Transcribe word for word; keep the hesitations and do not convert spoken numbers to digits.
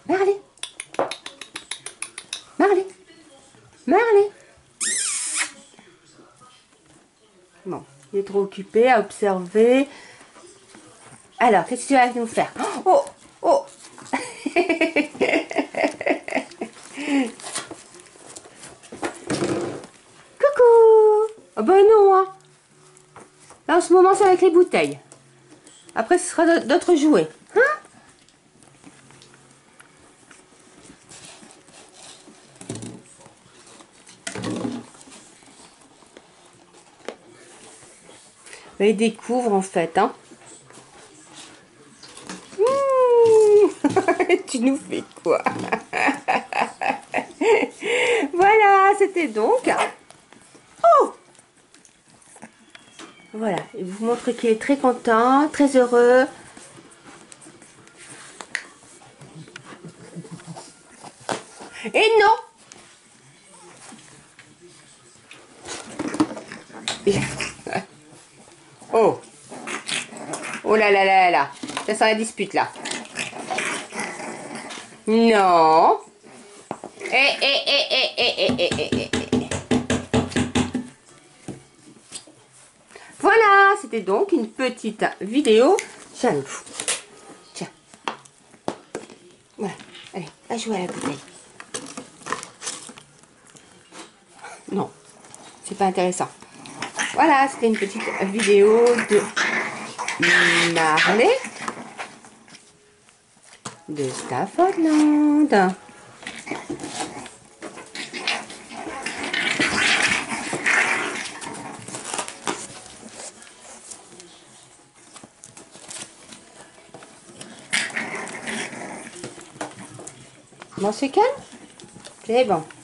Marley. Marley. Marley. Bon, il est trop occupé à observer. Alors, qu'est-ce que tu vas nous faire? Oh, oh. Coucou. Ah ben non, hein. Là, en ce moment, c'est avec les bouteilles. Après, ce sera d'autres jouets. Hein? Ben, il découvre, en fait, hein. Mmh. Tu nous fais quoi? Voilà, c'était donc... Oh! Voilà, il vous montre qu'il est très content, très heureux. Et non! Oh! Oh là là là là! Ça sent la dispute là. Non! Eh eh eh eh eh eh eh eh eh. Voilà, c'était donc une petite vidéo. Tiens, tiens. Voilà, allez, à jouer à la bouteille. Non, c'est pas intéressant. Voilà, c'était une petite vidéo de Marley de Staffordland. Bon, c'est calme? C'est bon.